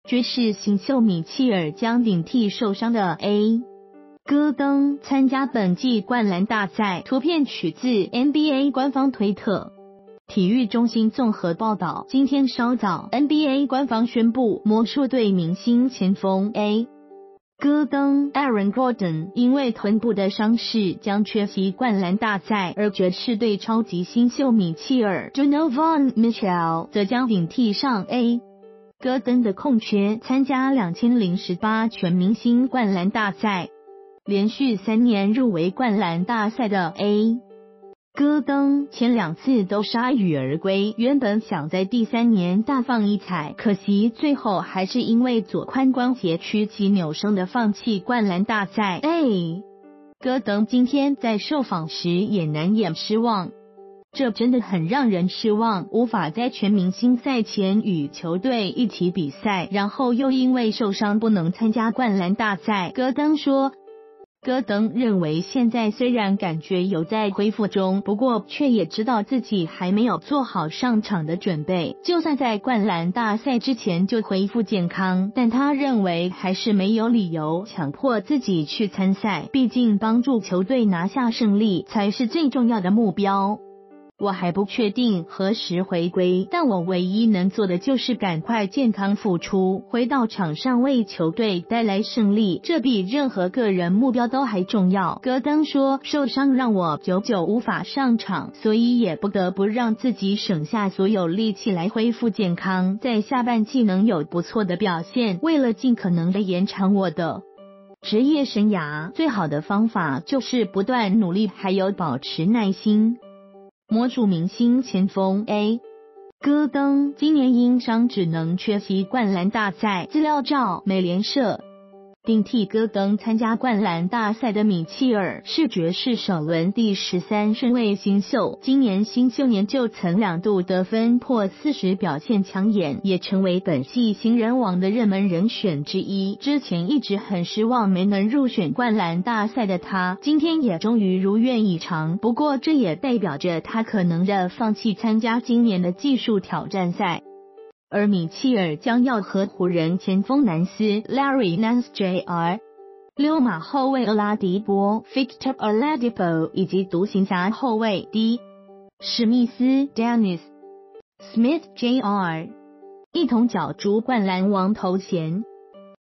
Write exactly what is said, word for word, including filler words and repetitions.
爵士新秀米切尔将顶替受伤的 A. 戈登参加本季灌篮大赛。图片取自 N B A 官方推特。体育中心综合报道，今天稍早 N B A 官方宣布，魔术队明星前锋 A. 戈登 Aaron Gordon 因为臀部的伤势将缺席灌篮大赛，而爵士队超级新秀米切尔 Donovan Mitchell 则将顶替上 A. 戈登的空缺，参加两千零十八全明星灌篮大赛。连续三年入围灌篮大赛的 A. 戈登前两次都铩羽而归，原本想在第三年大放异彩，可惜最后还是因为左髋关节屈肌扭伤的放弃灌篮大赛。A. 戈登今天在受访时也难掩失望，这真的很让人失望，无法在全明星赛前与球队一起比赛，然后又因为受伤不能参加灌篮大赛。戈登说。戈登认为现在虽然感觉有在恢复中，不过却也知道自己还没有做好上场的准备，就算在灌篮大赛之前就恢复健康，但他认为还是没有理由强迫自己去参赛，毕竟帮助球队拿下胜利才是最重要的目标。我还不确定何时回归，但我唯一能做的就是赶快健康复出，回到场上为球队带来胜利，这比任何个人目标都还重要。戈登说，受伤让我久久无法上场，所以也不得不让自己省下所有力气来恢复健康，在下半季能有不错的表现，为了尽可能的延长我的职业生涯，最好的方法就是不断努力，还有保持耐心。魔术明星前锋 A. 戈登今年因伤只能缺席灌篮大赛。资料照美联社。顶替戈登参加灌篮大赛的米切尔是爵士首轮第十三顺位新秀，今年新秀年就曾两度得分破四十，表现抢眼，也成为本季新人王的热门人选之一。之前一直很失望没能入选灌篮大赛的他，今天也终于如愿以偿，不过这也代表着他可能的放弃参加今年的技术挑战赛。而米切尔将要和湖人前锋南斯 Larry Nance J R 溜马后卫俄拉迪波 Victor Oladipo 以及独行侠后卫 D 史密斯 Dennis Smith J R 一同角逐灌篮王头衔。